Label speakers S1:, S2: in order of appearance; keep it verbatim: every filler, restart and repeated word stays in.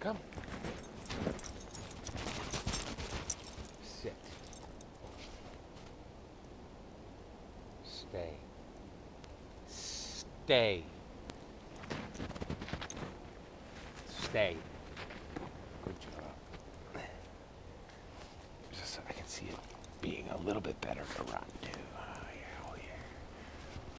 S1: Come. Sit. Stay. Stay. Stay. Good job. Just, I can see it being a little bit better to run too.